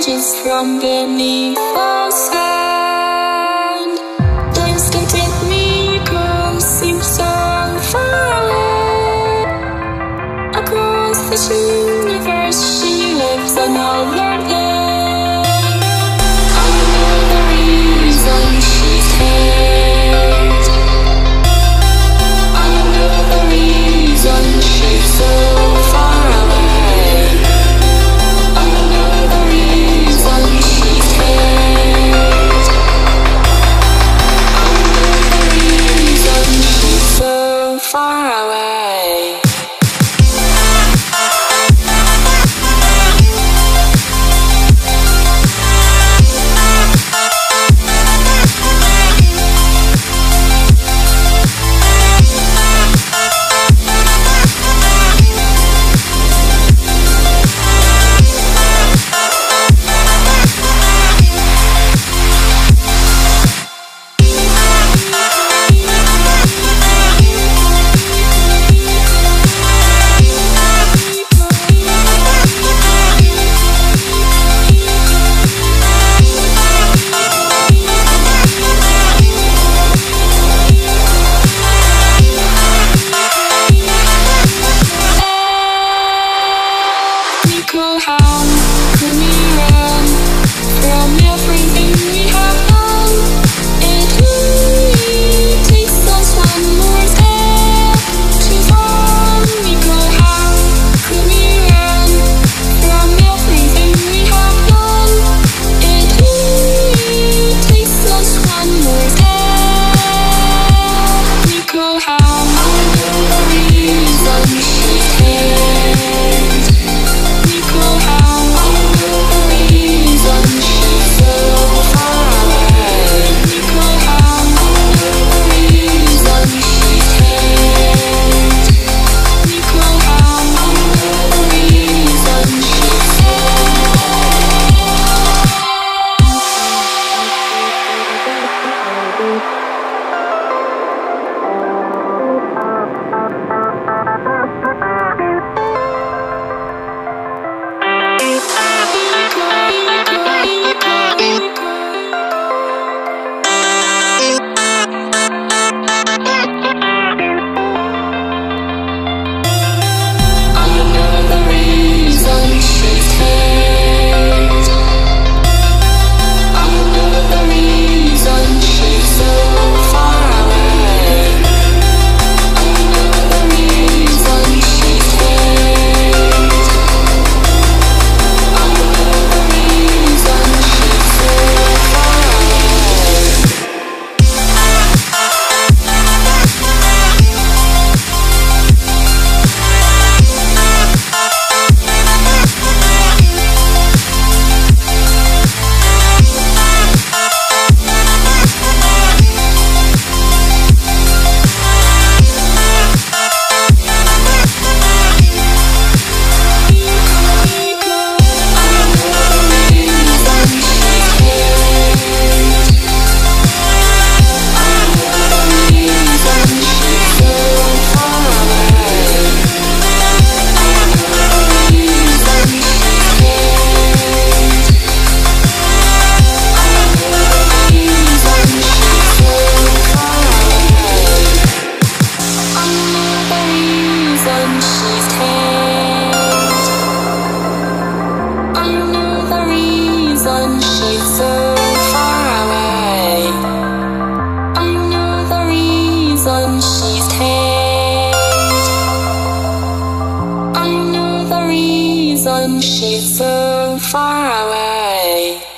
emerges from beneath the sand. Don't get with me, girl, seems so far away. Across this universe, she lives another day. I know the reason she's here. I know the reason she's so far away. I know the reason she's here. I know the reason she's so far away. MIKO, how can we run from everything we have done? It only takes us one more step to fall. MIKO, how can we run from everything we have done? It only takes us one more step. MIKO, how I know the reason she's here. MIKO, how I know the reason she's so far away. MIKO, how I know the reason she's here. MIKO, how I know the reason she's she's so far away.